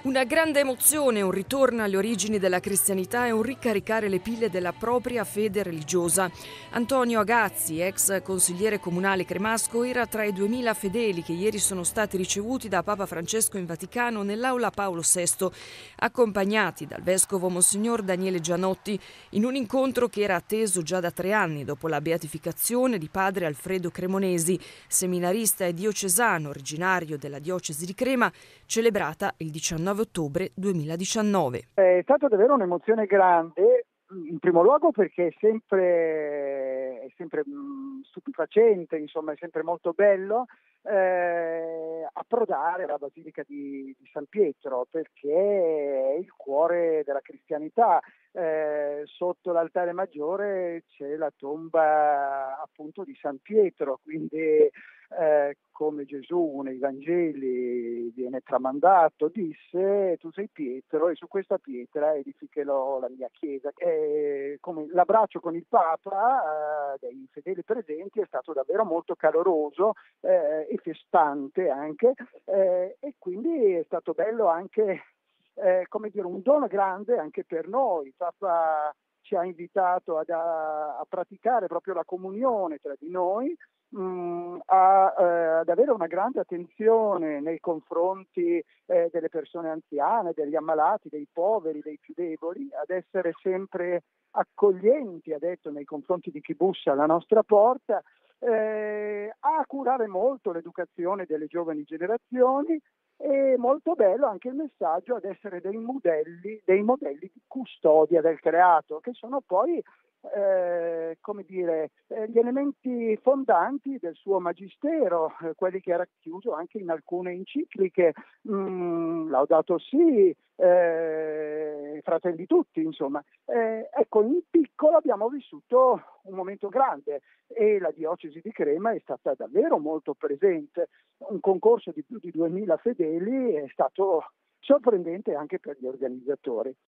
Una grande emozione, un ritorno alle origini della cristianità e un ricaricare le pile della propria fede religiosa. Antonio Agazzi, ex consigliere comunale cremasco, era tra i 2000 fedeli che ieri sono stati ricevuti da Papa Francesco in Vaticano nell'aula Paolo VI, accompagnati dal vescovo Monsignor Daniele Gianotti, in un incontro che era atteso già da 3 anni dopo la beatificazione di padre Alfredo Cremonesi, seminarista e diocesano originario della diocesi di Crema, celebrata il 19 ottobre 2019. È stata davvero un'emozione grande, in primo luogo perché è sempre stupefacente, insomma è sempre molto bello approdare alla Basilica di San Pietro, perché è il cuore della cristianità. Sotto l'altare maggiore c'è la tomba appunto di San Pietro, quindi come Gesù nei Vangeli viene tramandato, disse: tu sei Pietro e su questa pietra edificherò la mia chiesa. Come l'abbraccio con il Papa dei fedeli presenti è stato davvero molto caloroso e festante anche, e quindi è stato bello anche come dire, un dono grande anche per noi. Il Papa ci ha invitato a praticare proprio la comunione tra di noi, ad avere una grande attenzione nei confronti delle persone anziane, degli ammalati, dei poveri, dei più deboli, ad essere sempre accoglienti, ha detto, nei confronti di chi bussa alla nostra porta, a curare molto l'educazione delle giovani generazioni. E molto bello anche il messaggio ad essere dei modelli di custodia del creato, che sono poi come dire, gli elementi fondanti del suo magistero, quelli che ha racchiuso anche in alcune encicliche, Laudato Si, Fratelli Tutti, insomma. Ecco, in piccolo abbiamo vissuto un momento grande e la diocesi di Crema è stata davvero molto presente. Un concorso di più di 2000 fedeli è stato sorprendente anche per gli organizzatori.